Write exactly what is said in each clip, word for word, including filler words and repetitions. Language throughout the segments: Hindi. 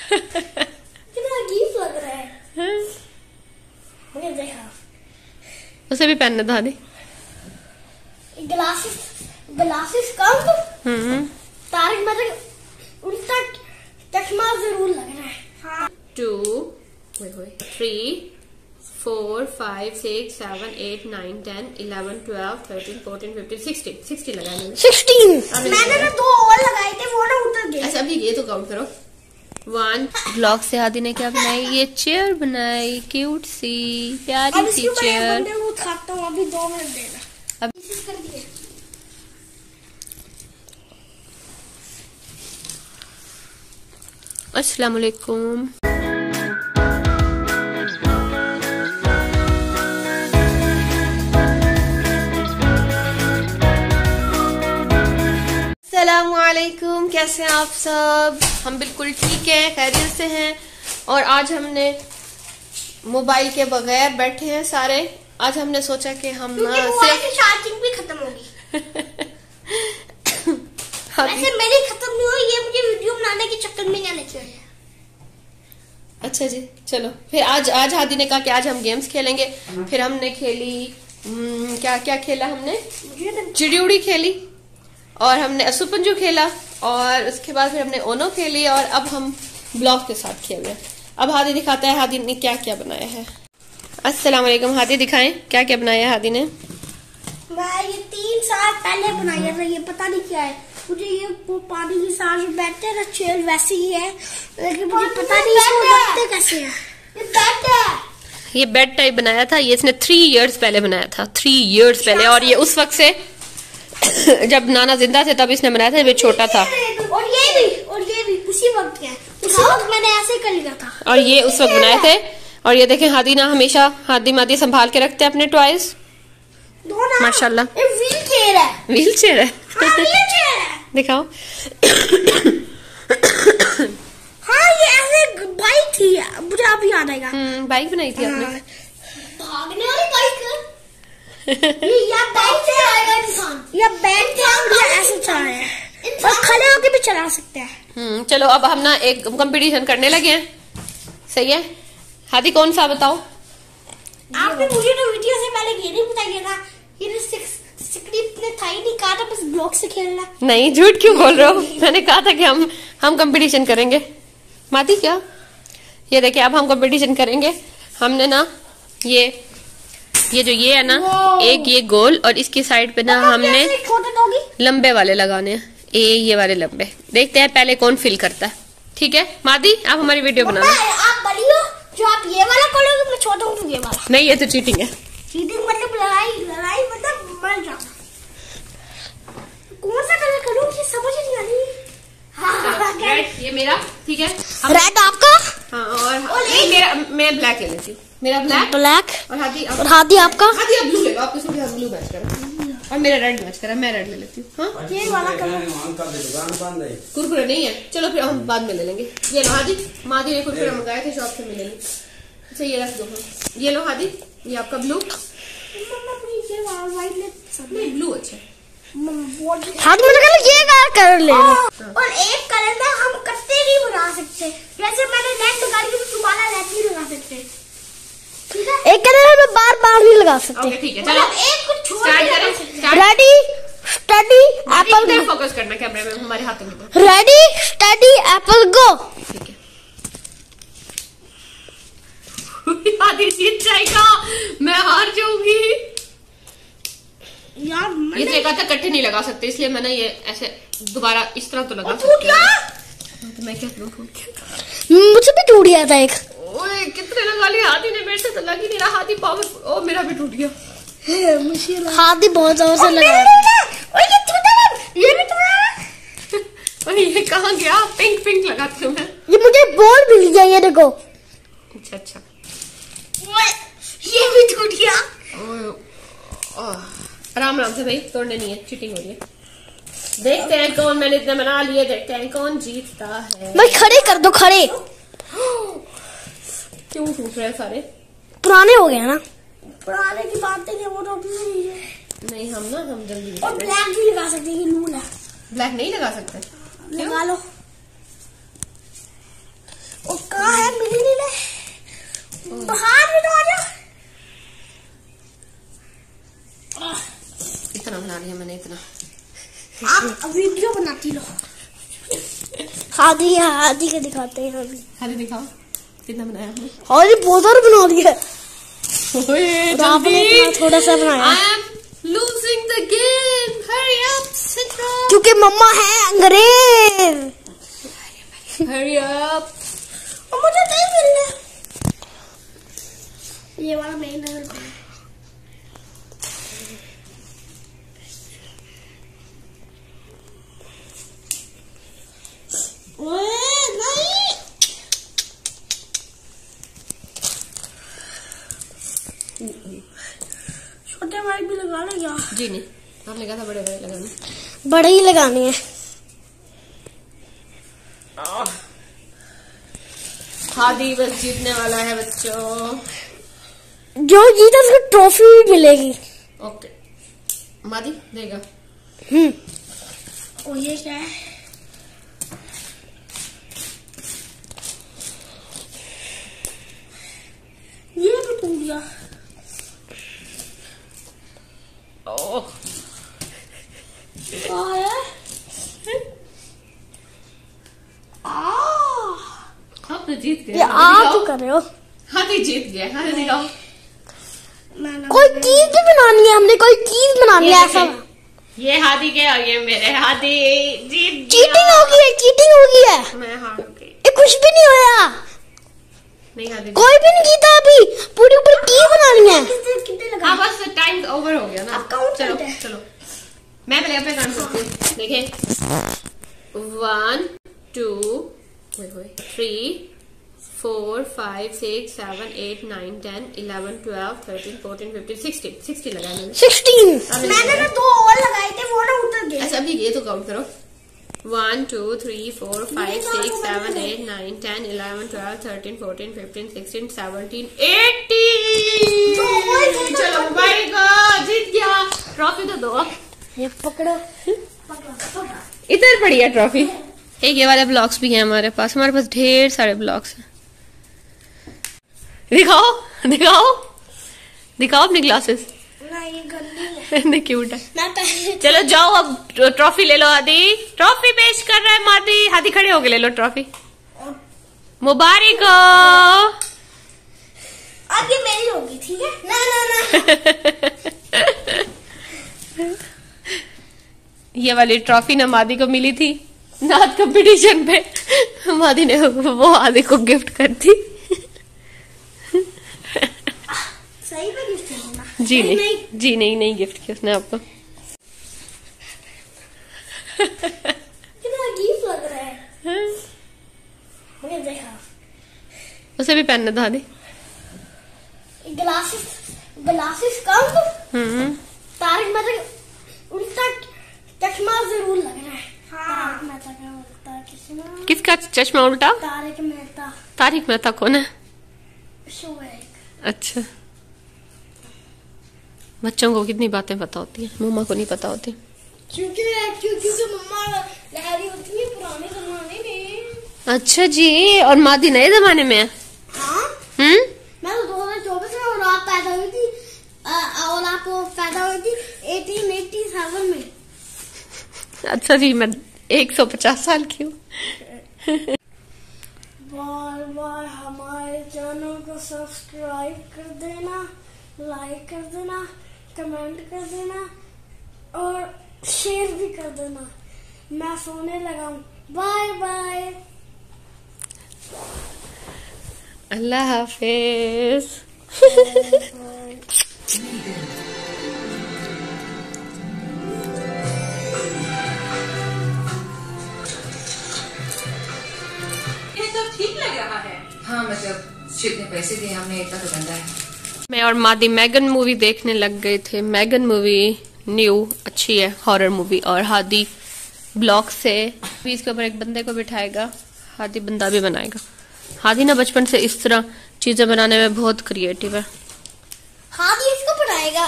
कितना अजीब लग रहा है। मुझे देखा उसे भी पहनने था दी। ग्लासेस ग्लासेस कम हम्म तारिक मतलब उल्टा चश्मा जरूर लग रहा है। हाँ। Two three four five six seven eight nine ten eleven twelve thirteen fourteen fifteen sixteen sixteen लगाया मैंने। सिक्सटीन मैंने ना दो और लगाए थे वो ना उतर गए। अच्छा अभी ये तो काउंट करो। वन ब्लॉग से आदि ने क्या बनाई? ये चेयर बनाई, क्यूट सी प्यारी सी चेयर। वो खाता हूँ अभी दो मिनट देना। अब कर दिए। अस्सलाम वालेकुम। अस्सलामुअलैकुम, कैसे हैं आप सब? हम बिल्कुल ठीक हैं, खैरियत से हैं। और आज हमने मोबाइल के बगैर बैठे हैं सारे। आज हमने सोचा कि हम ना सिर्फ चार्जिंग भी खत्म होगी। वैसे मेरी खत्म नहीं हुई, ये मुझे वीडियो बनाने के चक्कर में क्या लेके आया। अच्छा जी, चलो फिर आज आज हादी ने कहा कि आज हम गेम्स खेलेंगे। फिर हमने खेली क्या क्या खेला हमने? चिड़ी उड़ी खेली और हमने असुपंजू खेला और उसके बाद फिर हमने ओनो खेली और अब हम ब्लॉक के साथ खेल रहे हैं। अब हादी दिखाता है हादी ने क्या क्या बनाया है। अस्सलाम वालेकुम, हादी दिखाएं क्या क्या बनाया है हादी ने। मैं ये तीन साल पहले बनाया था, ये पता नहीं क्या है मुझे। ये वो पानी की सांस बैठते ना चेयर वैसे ही है, लेकिन मुझे पता नहीं इसको रखते कैसे है। ये बेड है, ये बेड टाइप बनाया था। ये इसने थ्री इयर्स पहले बनाया था, थ्री इयर्स पहले। और ये उस वक्त से जब नाना जिंदा थे तब इसने बनाया था, जब छोटा था। और ये भी और ये भी उसी वक्त है, उसी वक्त मैंने ऐसे कर लिया था। और ये उस वक्त बनाए थे। और ये देखें हादी ना हमेशा हादी मादी संभाल के रखते हैं अपने टॉयज माशाल्लाह। ये व्हील चेयर है। व्हील चेयर है, हाँ, व्हील चेयर है। दिखाओ। हाँ ये ऐसे बाइक थी, मुझे अभी याद आएगा। हम्म बाइक बनाई थी आपने। भागने वाली बाइक ये या बाइक से आएगा इंसान, या बैठ के या ऐसे चलाया और खड़े होके भी चला सकते हैं। हम्म चलो अब हम ना एक कंपटीशन करने लगे हैं, सही है? हादी कौन सा बताओ? आपने मुझे तो वीडियो से पहले ये नहीं बताया था, ये सिक्सटी था ही नहीं, कहा था बस ब्लॉक से खेलना। नहीं झूठ क्यों बोल रहे हो? मैंने कहा था कि हम हम कंपटीशन करेंगे। माती क्या? ये देखिए अब हम कंपटीशन करेंगे। हमने ना ये ये जो ये है ना एक ये गोल और इसकी साइड पे ना हमने लंबे वाले लगाने हैं। ए ये वाले लंबे। देखते हैं पहले कौन फिल करता है। ठीक है मादी आप हमारी वीडियो बनाना। आप बड़ी हो जो आप ये वाला करोगे, मैं छोटा हूँ ये वाला। नहीं ये तो चीटिंग है। चीटिंग मतलब लड़ाई, लड़ाई मतलब मर जाना। कौन सा कलर करूँ ये समझ नहीं आ रही। हाँ, रेड ये मेरा, ठीक है। रेड आपका? हाँ और, और मेरा मैं ब्लैक ले लेती हूँ। मेरा ब्लैक ब्लैक और हादी और हादी आपका? हादी आप ब्लू ले लो, आपको सिर्फ ब्लू मैच करा और मेरा रेड मैच करा। मैं रेड ले लेती हूँ। हाँ ये वाला कलर कुरकुरे नहीं है, चलो फिर हम बाद में ले लेंगे। ये लो हादी, मादी ने कुरकुरे मंगाए थे शॉप से मिलेंगे। अच्छा ये रख दो। ये लो हादी, ये आपका ब्लू। नहीं ब्लू अच्छा हादी मुझे कहना ये कलर ले लो। और एक कलर ना हम कट्टे नहीं बना सकते, जैसे मैंने नेट लगा ली तो दोबारा नेट नहीं लगा सकते। एक कलर हम बार बार नहीं लगा सकते। ओके ठीक है चलो एक कुछ छोड़ स्टार्ट करें। Ready steady apple go. Focus करना कैमरे में, हमारे हाथों में। Ready steady apple go. ठीक है हादी जीत जाएगा, मैं हार जाऊंगी यार। ये देखा था कट्टे नहीं लगा सकते, इसलिए मैंने ये ऐसे दोबारा इस तरह तो लगा सकते हैं। तो मैं क्या करूं? मुझे भी टूट गया था एक। ओए कितने लगा लिए हादी ने, मेरे से तो लग ही नहीं रहा। हादी पावर, ओ मेरा भी टूट गया। हादी बहुत जोर से लगा। ओए ये टूटा, ये भी टूटा। ओए ये कहाँ गया? पिंक पिंक लगाती हूँ मैं। ये मुझे बॉल मिल गया, ये देखो। अच्छा अच्छा ये भी टूट गया। आराम आराम से भाई, तोड़ने नहीं है, चीटिंग हो रही है। देखते हैं कौन, मैंने इतना बना लिए, देखते हैं कौन जीतता है। मैं खड़े कर दो, खड़े। क्यों टूट रहे हैं सारे? पुराने हो गए ना। पुराने की बात नहीं है, वो तो अभी नहीं है। नहीं हम ना हम जल्दी। और ब्लैक भी लगा सकते हैं, ब्लैक ब्लैक नहीं लगा सकते, लगा लो। हादी हादी का दिखाते हैं अभी। हादी दिखाओ कितना बनाया आपने। हादी बहुत सारा बना दिया। आपने थोड़ा सा बनाया। I am losing the game. Hurry up, Citra. क्योंकि मम्मा है अंग्रेज। Hurry up. और मुझे नहीं मिल रहा। ये वाला मेन लेवल पे। ओए नहीं। छोटे माइक भी लगा ले क्या? जी नहीं, आपने कहा था बड़े बड़े लगाने। बड़े ही लगाने हैं। हादी बस जीतने वाला है बच्चों। जो जीता उसको ट्रॉफी भी मिलेगी। ओके मादी देगा। हम्म और ये क्या है? ये भी टूट गया। ओह क्या है? आप तो जीत गए। ये आप तो कर रहे हो। हादी जीत गया। हादी दिखाओ। कोई चीज भी बनानी है हमने। कोई चीज बनानी है ऐसा। ये हादी के और ये मेरे। हादी जीत गया। चीटिंग हो गई है। चीटिंग हो गई है। मैं हार गई। ये कुछ भी नहीं होया। नहीं हादी कोई भी नहीं जीता अभी। पूरी पूरी चीज बनानी है। हाँ बस टाइम ओवर हो गया ना। अब काउंट चलो करते हैं। चलो मैं पहले अपने काउंट करती हूँ। देखें one two three four five six seven eight nine ten eleven twelve thirteen fourteen fifteen sixteen sixteen लगाया मैंने। सिक्सटीन मैंने ना दो और लगाए थे वो ना उतर गए। अच्छा अभी ये तो काउंट करो। One two three four five six seven eight nine ten eleven twelve thirteen fourteen fifteen sixteen seventeen eighteen. चलो भाई गॉड जीत गया। ट्रॉफी तो दो। ये पकड़ो। इधर पड़ी है ट्रॉफी। एक ये वाले ब्लॉक्स भी हैं हमारे पास। हमारे पास ढेर सारे ब्लॉक्स हैं। दिखाओ दिखाओ दिखाओ अपनी ग्लासेस। ना ये गंदी है। नहीं क्यूट है। ना पहले चलो जाओ अब ट्रॉफी ले लो। हादी ट्रॉफी पेश कर रहा है मादी। हादी खड़े होके ले लो ट्रॉफी। मुबारक हो। अब ये मेरी होगी ठीक है। ना ना ना ये वाली ट्रॉफी ना मादी को मिली थी नाच कंपटीशन पे। मादी ने वो हादी को गिफ्ट कर दी। सही में गिफ्ट है ना? जी नहीं, नहीं जी नहीं नहीं गिफ्ट किया उसने आपको। कितना अजीब लग रहा है। मुझे देखा उसे भी पहनना था हादी। ग्लासेस ग्लासेस कम तो हम्म तारक मेहता उल्टा चश्मा जरूर लग रहा है। हाँ। तारक मेहता का उल्टा चश्मा। किसका चश्मा उल्टा? तारक मेहता। तारिक मेहता कौन है? शो है एक। अच्छा बच्चों को कितनी बातें पता होती हैं। मम्मा को नहीं पता होती। क्योंकि क्योंकि मम्मा लहरी होती है पुराने जमाने में। अच्छा जी और मादी नए जमाने में है। हाँ हम्म मैं तो दो हजार चौबीस में और आप पैदा हुई थी और आप पैदा हुई थी एटीन एटी सेवन में। अच्छा जी मैं एक सौ पचास साल की हूँ। बार बार हमारे चैनल को सब्सक्राइब कर देना, लाइक कर देना, कमेंट कर देना और शेयर भी कर देना। मैं सोने लगा हूँ। Bye bye. अल्लाह हाफिज। ठीक लग रहा है। हाँ मतलब जितने पैसे दिए हमने इतना तो बनता है। मैं और मादी मैगन मूवी देखने लग गए थे। मैगन मूवी न्यू अच्छी है हॉरर मूवी। और हादी ब्लॉक से इसके ऊपर एक बंदे को बिठाएगा। हादी बंदा भी बनाएगा। हादी ना बचपन से इस तरह चीजें बनाने में बहुत क्रिएटिव है। हादी इसको बनाएगा।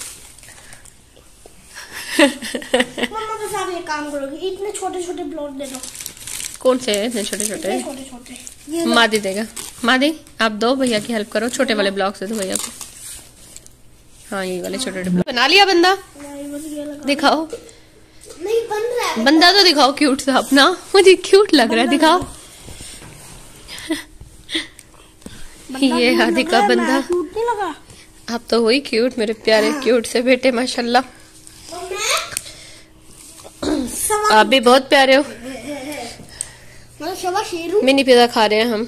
मम्मा बस आप ये काम करोगे। इतने छोटे छोटे ब्लॉक दे दो। कौन से है इतने छोटे छोटे? छोटे छोटे। मादी देगा। मादी आप दो भैया की हेल्प करो। छोटे वाले ब्लॉक्स दे दो भैया को। हाँ ये वाले छोटे छोटे ब्लॉक बना लिया बंदा। नहीं बस ये लगा। दिखाओ। नहीं बन रहा है। बंदा तो दिखाओ क्यूट सा अपना, मुझे क्यूट लग रहा है, दिखाओ। ये हादी का बंदा, क्यूट नहीं लगा? आप तो वही क्यूट, मेरे प्यारे क्यूट से बेटे, माशाल्लाह। आप भी बहुत प्यारे हो। मिनी पिज़्ज़ा खा रहे हैं हम।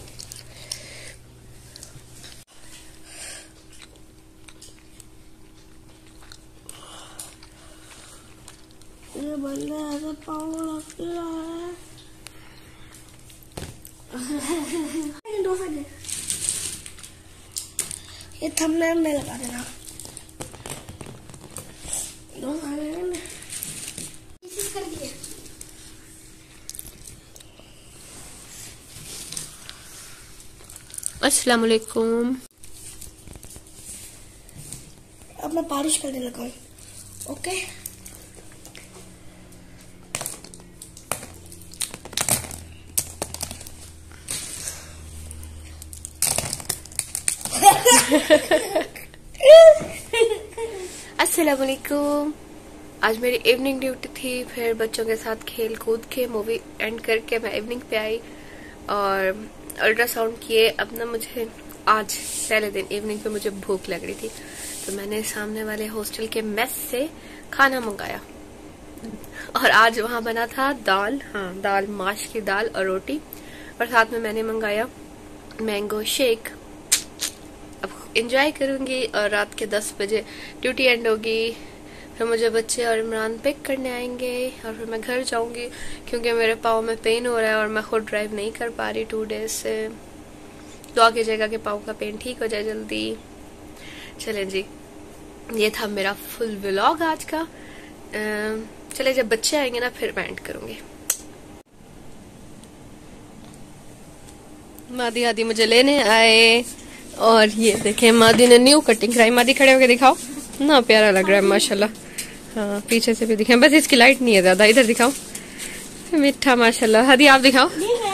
ये बंदा ऐसा पाँव रहा है। दो सेकंड, ये थंबनेल में लगा देना। दो सेकंड कर दिया। अस्सलाम वालेकुम। अब मैं बारिश करने लगा हूँ। ओके, अस्सलाम वालेकुम। आज मेरी इवनिंग ड्यूटी थी, फिर बच्चों के साथ खेल कूद के मूवी एंड करके मैं इवनिंग पे आई और अल्ट्रासाउंड किए। अब ना मुझे आज पहले दिन इवनिंग पे मुझे भूख लग रही थी, तो मैंने सामने वाले हॉस्टल के मेस से खाना मंगाया और आज वहाँ बना था दाल, हाँ दाल, माश की दाल और रोटी, और साथ में मैंने मंगाया मैंगो शेक। अब एंजॉय करूंगी और रात के दस बजे ड्यूटी एंड होगी, फिर मुझे बच्चे और इमरान पिक करने आएंगे और फिर मैं घर जाऊंगी क्योंकि मेरे पाँव में पेन हो रहा है और मैं खुद ड्राइव नहीं कर पा रही टू डेज से। दुआ कीजिएगा कि पाँव का पेन ठीक हो जाए जल्दी। चलें जी, ये था मेरा फुल व्लॉग आज का। चले जब बच्चे आएंगे ना फिर मैं एंड करूंगी। मादी आदि मुझे लेने आए और ये देखें मादी ने न्यू कटिंग कराई। मादी खड़े होकर दिखाओ ना, प्यारा लग रहा है माशाल्लाह। हाँ पीछे से भी दिखाएं, बस इसकी लाइट नहीं है ज्यादा, इधर दिखाओ। मीठा माशाल्लाह। हादी आप दिखाओ।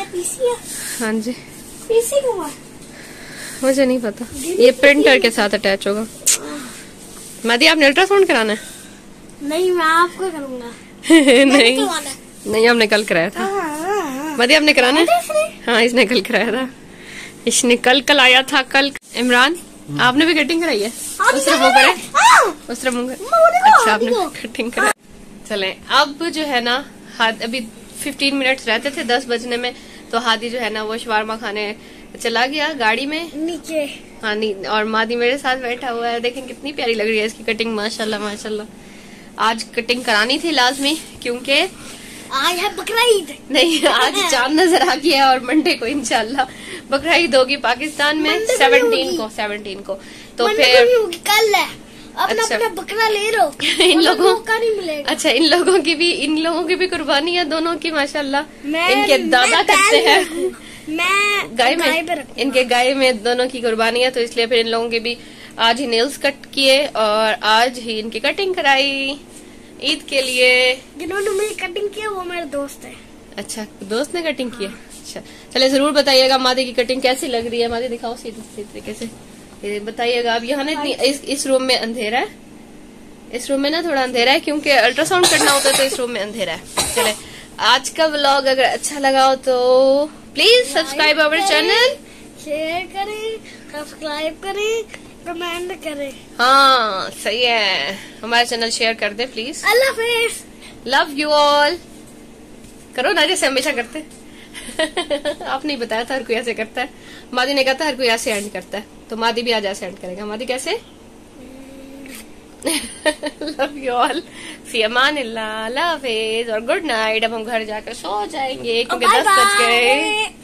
हाँ जी, पीसी क्यों? मुझे नहीं पता, ये प्रिंटर के साथ अटैच होगा। मादी आपने अल्ट्रासाउंड कराना है? नहीं, मैं आपको करूंगा। नहीं नहीं, हमने कल कराया था। मादी आपने कराना है? हाँ इसने कल कराया था, इसने कल कल आया था कल। इमरान आपने भी कटिंग कराई है? उस तरफ वो करे, उस तरफ मुंह। अच्छा आपने कटिंग कराई। चलें अब जो है ना, हाद अभी फिफ्टीन मिनट्स रहते थे दस बजने में, तो हादी जो है ना वो शवारमा खाने चला गया गाड़ी में नीचे। हाँ नी, और मादी मेरे साथ बैठा हुआ है। देखें कितनी प्यारी लग रही है इसकी कटिंग, माशाल्लाह माशाल्लाह। आज कटिंग करानी थी लाजमी क्योंकि आज है बकरा ईद। नहीं, आज चांद नजर आ गया और मंडे को इंशाल्लाह बकरा ईद होगी पाकिस्तान में सेवनटीन को सेवनटीन को तो फिर कल है। अपना अच्छा। अपना बकरा ले लो, इन लोगों का नहीं मिलेगा। अच्छा इन लोगों की भी इन लोगों की भी कुर्बानी है दोनों की माशाल्लाह। मैं- इनके दादा मैं करते हैं मैं गाय गाय पे में, रखूंगा। इनके गाय में दोनों की कुर्बानी है, तो इसलिए फिर इन लोगों के भी आज ही नेल्स कट किए और आज ही इनकी कटिंग कराई ईद के लिए। जिन्होंने मेरी कटिंग की है वो मेरे दोस्त है। अच्छा दोस्त ने कटिंग की है। अच्छा चले जरूर बताइएगा मादी की कटिंग कैसी लग रही है। मादी दिखाओ सीधे सीधे तरीके से, ये बताइएगा। अब यहाँ ना इतनी इस, इस रूम में अंधेरा है, इस रूम में ना थोड़ा अंधेरा है क्योंकि अल्ट्रासाउंड करना होता है तो इस रूम में अंधेरा है। चले आज का व्लॉग अगर अच्छा लगा हो तो please subscribe our channel, share करें, सब्सक्राइब करें, कमेंट करें। हाँ सही है, हमारा चैनल शेयर कर दे प्लीज। अल्लाह हाफिज, लव यू ऑल। करो ना जैसे हमेशा करते आप नहीं बताया था हर कोई ऐसे करता है। मादी ने कहा था हर कोई ऐसे एंड करता है, तो मादी भी आज ऐसे एंड करेगा। मादी कैसे? लव यू ऑल, फी अमान अल्लाह, अल्लाह हाफिज और गुड नाइट। अब हम घर जाकर सो जाएंगे क्योंकि दस बज गए।